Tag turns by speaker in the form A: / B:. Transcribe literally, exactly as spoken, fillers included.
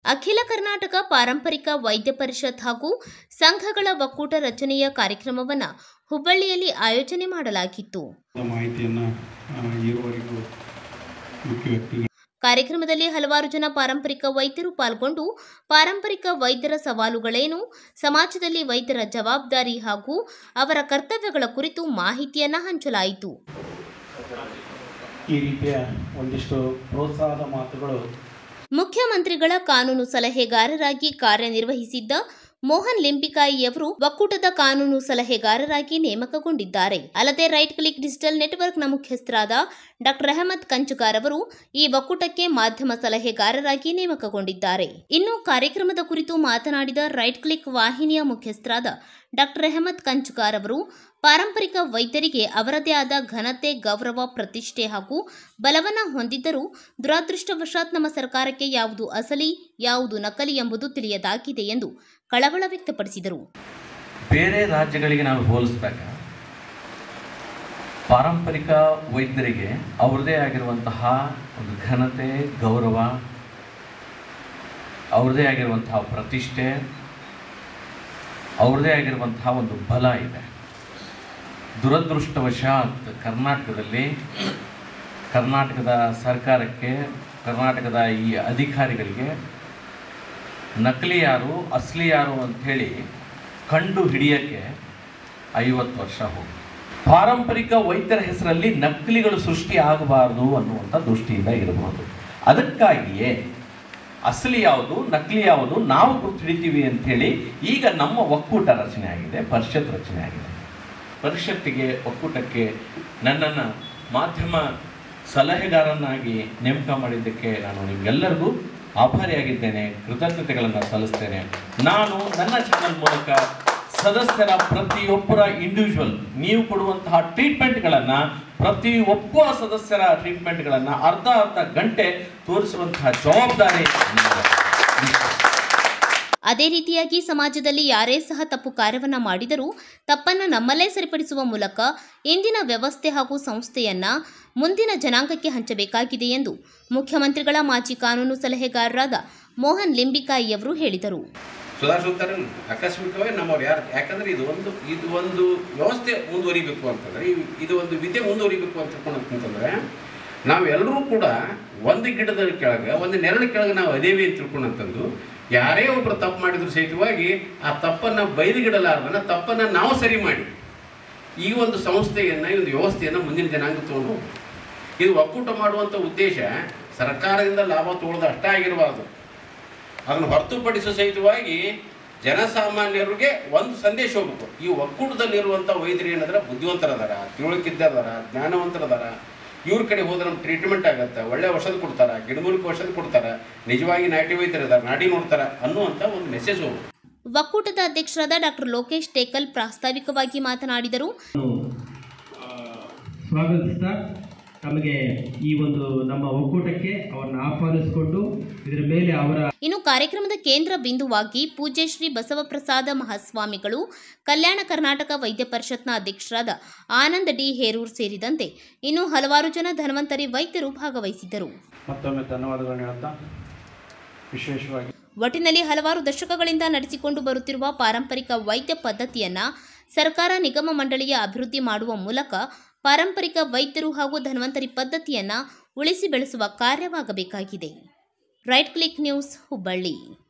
A: ಅಖಿಲ ಕರ್ನಾಟಕ ಪಾರಂಪರಿಕ ವೈದ್ಯ ಪರಿಷತ್ ಹಾಗೂ ಸಂಘಗಳ ಒಕ್ಕೂಟ ರಚನೆಯ ಕಾರ್ಯಕ್ರಮವನ್ನು ಹುಬ್ಬಳ್ಳಿಯಲ್ಲಿ ಆಯೋಜನೆ ಮಾಡಲಾಗಿತ್ತು. ಕಾರ್ಯಕ್ರಮದಲ್ಲಿ ಹಲವಾರು ಜನ ಪಾರಂಪರಿಕ ವೈದ್ಯರು ಪಾಲ್ಗೊಂಡು ಪಾರಂಪರಿಕ ವೈದ್ಯರ ಸವಾಲುಗಳೇನು, ಸಮಾಜದಲ್ಲಿ ವೈದ್ಯರ ಜವಾಬ್ದಾರಿ ಹಾಗೂ ಅವರ ಕರ್ತವ್ಯಗಳ ಕುರಿತು ಮಾಹಿತಿಯನ್ನು ಹಂಚಲಾಯಿತು.
B: ಈ ರೀತಿಯ ಒಂದಿಷ್ಟು ಪ್ರೋತ್ಸಾಹದ ಮಾತುಗಳು
A: ಮುಖ್ಯಮಂತ್ರಿಗಳ ಕಾನೂನು ಸಲಹೆಗಾರರಾಗಿ ಕಾರ್ಯನಿರ್ವಹಿಸಿದ್ದ ಮೋಹನ್ ಲಿಂಬಿಕಾಯಿಯವರು ಒಕ್ಕೂಟದ ಕಾನೂನು ಸಲಹೆಗಾರರಾಗಿ ನೇಮಕಗೊಂಡಿದ್ದಾರೆ. ಅಲ್ಲದೆ ರೈಟ್ ಕ್ಲಿಕ್ ಡಿಜಿಟಲ್ ನೆಟ್ವರ್ಕ್ನ ಮುಖ್ಯಸ್ಥರಾದ ಡಾಕ್ಟರ್ ಅಹಮದ್ ಕಂಚುಗಾರ್ ಅವರು ಈ ಒಕ್ಕೂಟಕ್ಕೆ ಮಾಧ್ಯಮ ಸಲಹೆಗಾರರಾಗಿ ನೇಮಕಗೊಂಡಿದ್ದಾರೆ. ಇನ್ನು ಕಾರ್ಯಕ್ರಮದ ಕುರಿತು ಮಾತನಾಡಿದ ರೈಟ್ ಕ್ಲಿಕ್ ವಾಹಿನಿಯ ಮುಖ್ಯಸ್ಥರಾದ ಡಾಕ್ಟರ್ ಅಹಮದ್ ಕಂಚುಗಾರ್ ಅವರು ಪಾರಂಪರಿಕ ವೈದ್ಯರಿಗೆ ಅವರದೇ ಆದ ಘನತೆ, ಗೌರವ, ಪ್ರತಿಷ್ಠೆ ಹಾಗೂ ಬಲವನ್ನ ಹೊಂದಿದ್ದರೂ ದುರದೃಷ್ಟವಶಾತ್ ನಮ್ಮ ಸರ್ಕಾರಕ್ಕೆ ಯಾವುದು ಅಸಲಿ, ಯಾವುದು ನಕಲಿ ಎಂಬುದು ತಿಳಿಯದಾಗಿದೆ ಎಂದು ಕಳವಳ ವ್ಯಕ್ತಪಡಿಸಿದರು.
C: ಬೇರೆ ರಾಜ್ಯಗಳಿಗೆ ನಾವು ಹೋಲಿಸಿದಾಗ ಪಾರಂಪರಿಕ ವೈದ್ಯರಿಗೆ ಅವರದೇ ಆಗಿರುವಂತಹ ಒಂದು ಘನತೆ, ಗೌರವ, ಅವರದೇ ಆಗಿರುವಂತಹ ಪ್ರತಿಷ್ಠೆ, ಅವರದೇ ಆಗಿರುವಂತಹ ಒಂದು ಬಲ ಇದೆ. ದುರದೃಷ್ಟವಶಾತ್ ಕರ್ನಾಟಕದಲ್ಲಿ ಕರ್ನಾಟಕದ ಸರ್ಕಾರಕ್ಕೆ, ಕರ್ನಾಟಕದ ಈ ಅಧಿಕಾರಿಗಳಿಗೆ ನಕಲಿ ಯಾರು, ಅಸಲಿ ಯಾರು ಅಂಥೇಳಿ ಕಂಡು ಹಿಡಿಯೋಕ್ಕೆ ಐವತ್ತು ವರ್ಷ ಹೋಗಿ ಪಾರಂಪರಿಕ ವೈದ್ಯರ ಹೆಸರಲ್ಲಿ ನಕಲಿಗಳು ಸೃಷ್ಟಿ ಆಗಬಾರ್ದು ಅನ್ನುವಂಥ ದೃಷ್ಟಿಯಿಂದ ಇರಬಹುದು. ಅದಕ್ಕಾಗಿಯೇ ಅಸಲಿ ಯಾವುದು, ನಕಲಿ ಯಾವುದು ನಾವು ಗುರುತು ಹಿಡಿತೀವಿ ಅಂಥೇಳಿ ಈಗ ನಮ್ಮ ಒಕ್ಕೂಟ ರಚನೆ ಆಗಿದೆ, ಪರಿಷತ್ ರಚನೆ ಆಗಿದೆ. ಪರಿಷತ್ತಿಗೆ, ಒಕ್ಕೂಟಕ್ಕೆ ನನ್ನನ್ನು ಮಾಧ್ಯಮ ಸಲಹೆಗಾರನಾಗಿ ನೇಮಕ ಮಾಡಿದ್ದಕ್ಕೆ ನಾನು ನಿಮಗೆಲ್ಲರಿಗೂ ಆಭಾರಿಯಾಗಿದ್ದೇನೆ, ಕೃತಜ್ಞತೆಗಳನ್ನು ಸಲ್ಲಿಸ್ತೇನೆ. ನಾನು ನನ್ನ ಚಾನಲ್ ಮೂಲಕ ಸದಸ್ಯರ ಪ್ರತಿಯೊಬ್ಬರ ಇಂಡಿವಿಜುವಲ್ ನೀವು ಕೊಡುವಂತಹ ಟ್ರೀಟ್ಮೆಂಟ್ಗಳನ್ನು, ಪ್ರತಿಯೊಬ್ಬ ಸದಸ್ಯರ ಟ್ರೀಟ್ಮೆಂಟ್ಗಳನ್ನು ಅರ್ಧ ಅರ್ಧ ಗಂಟೆ ತೋರಿಸುವಂತಹ ಜವಾಬ್ದಾರಿ.
A: ಅದೇ ರೀತಿಯಾಗಿ ಸಮಾಜದಲ್ಲಿ ಯಾರೇ ಸಹ ತಪ್ಪು ಕಾರ್ಯವನ್ನ ಮಾಡಿದರೂ ತಪ್ಪನ್ನು ನಮ್ಮಲ್ಲೇ ಸರಿಪಡಿಸುವ ಮೂಲಕ ಇಂದಿನ ವ್ಯವಸ್ಥೆ ಹಾಗೂ ಸಂಸ್ಥೆಯನ್ನ ಮುಂದಿನ ಜನಾಂಗಕ್ಕೆ ಹಂಚಬೇಕಾಗಿದೆ ಎಂದು ಮುಖ್ಯಮಂತ್ರಿಗಳ ಮಾಜಿ ಕಾನೂನು ಸಲಹೆಗಾರರಾದ ಮೋಹನ್ ಲಿಂಬಿಕಾಯಿಯವರು ಹೇಳಿದರು.
D: ಸುಧಾರಿಸುತ್ತಾರೆ ಆಕಸ್ಮಿಕವಾಗಿ ನಮ್ಮವ್ರು ಯಾರು, ಯಾಕಂದರೆ ಇದು ಒಂದು ಇದು ಒಂದು ವ್ಯವಸ್ಥೆ ಮುಂದುವರಿಬೇಕು ಅಂತಂದರೆ, ಇದು ಒಂದು ವಿದ್ಯೆ ಮುಂದುವರಿಬೇಕು ಅಂತ ತಿಳ್ಕೊಂಡಂತಂದರೆ ನಾವೆಲ್ಲರೂ ಕೂಡ ಒಂದು ಗಿಡದ ಕೆಳಗೆ, ಒಂದು ನೆರಳು ಕೆಳಗೆ ನಾವು ಅದೇವಿ ಅಂತ ತಿಳ್ಕೊಂಡಂತಂದು ಯಾರೇ ಒಬ್ಬರು ತಪ್ಪು ಮಾಡಿದ್ರು ಸಹಿತವಾಗಿ ಆ ತಪ್ಪನ್ನು ಬಯಲಿಗಿಡಲಾರ್ದನ್ನ ತಪ್ಪನ್ನು ನಾವು ಸರಿ ಮಾಡಿ ಈ ಒಂದು ಸಂಸ್ಥೆಯನ್ನು, ಈ ಒಂದು ವ್ಯವಸ್ಥೆಯನ್ನು ಮುಂದಿನ ಜನಾಂಗ ತೊಗೊಂಡು ಇದು ಒಕ್ಕೂಟ ಮಾಡುವಂಥ ಉದ್ದೇಶ ಸರ್ಕಾರದಿಂದ ಲಾಭ ತೊಗೊಳ್ಳೋದು ಅಷ್ಟೇ ಆಗಿರಬಾರ್ದು. ಅದನ್ನು ಹೊರತುಪಡಿಸೋ ಸಹಿತವಾಗಿ ಜನಸಾಮಾನ್ಯರಿಗೆ ಒಂದು ಸಂದೇಶ ಹೋಗ್ಬೇಕು. ಈ ಒಕ್ಕೂಟದಲ್ಲಿರುವಂಥ ವೈದ್ಯರು ಏನಾದ್ರೆ ಬುದ್ಧಿವಂತರದಾರ, ತಿಳುವಳಿಕಿದ್ದಾರ, ಜ್ಞಾನವಂತರದಾರ, ಇವ್ರ ಕಡೆ ಹೋದ್ರೆ ನಮ್ಮ ಟ್ರೀಟ್ಮೆಂಟ್ ಆಗುತ್ತೆ, ಒಳ್ಳೆ ಔಷಧ ಕೊಡ್ತಾರೆ, ಗಿಡಮೂಲಿಕೆ ಔಷಧ ಕೊಡ್ತಾರೆ, ನಿಜವಾಗಿ ನಾಟಿ ವೈದ್ಯರಿದ್ದಾರೆ, ನಾಡಿ ನೋಡ್ತಾರೆ ಅನ್ನುವಂಥ ಒಂದು ಮೆಸೇಜ್ ಹೋಗ್ಬೇಕು.
A: ಒಕ್ಕೂಟದ ಅಧ್ಯಕ್ಷರಾದ ಡಾಕ್ಟರ್ ಲೋಕೇಶ್ ಟೇಕಲ್ ಪ್ರಾಸ್ತಾವಿಕವಾಗಿ ಮಾತನಾಡಿದರು.
E: ಸ್ವಾಗತಿಸ್ತಾ ನಮಗೆ ಈ ಒಂದು ನಮ್ಮ ಒಕ್ಕೂಟಕ್ಕೆ ಅವರನ್ನು ಆಹ್ವಾನಿಸಿಕೊಂಡು ಇದರ ಮೇಲೆ ಅವರ
A: ಇನ್ನು ಕಾರ್ಯಕ್ರಮದ ಕೇಂದ್ರ ಬಿಂದುವಾಗಿ ಪೂಜ್ಯ ಶ್ರೀ ಬಸವಪ್ರಸಾದ ಮಹಾಸ್ವಾಮಿಗಳು, ಕಲ್ಯಾಣ ಕರ್ನಾಟಕ ವೈದ್ಯ ಪರಿಷತ್ನ ಅಧ್ಯಕ್ಷರಾದ ಆನಂದ್ ಡಿ ಹೇರೂರ್ ಸೇರಿದಂತೆ ಇನ್ನು ಹಲವಾರು ಜನ ಧನ್ವಂತರಿ ವೈದ್ಯರು ಭಾಗವಹಿಸಿದ್ದರು.
B: ಮತ್ತೊಮ್ಮೆ ಧನ್ಯವಾದಗಳನ್ನು ಹೇಳ್ತಾ ವಿಶೇಷವಾಗಿ
A: ಒಟ್ಟಿನಲ್ಲಿ ಹಲವಾರು ದಶಕಗಳಿಂದ ನಡೆಸಿಕೊಂಡು ಬರುತ್ತಿರುವ ಪಾರಂಪರಿಕ ವೈದ್ಯ ಪದ್ಧತಿಯನ್ನ ಸರ್ಕಾರ, ನಿಗಮ ಮಂಡಳಿಯ ಅಭಿವೃದ್ಧಿ ಮಾಡುವ ಮೂಲಕ ಪಾರಂಪರಿಕ ವೈದ್ಯರು ಹಾಗೂ ಧನ್ವಂತರಿ ಪದ್ಧತಿಯನ್ನ ಉಳಿಸಿ ಬೆಳೆಸುವ ಕಾರ್ಯವಾಗಬೇಕಾಗಿದೆ. Right click news, Hubballi.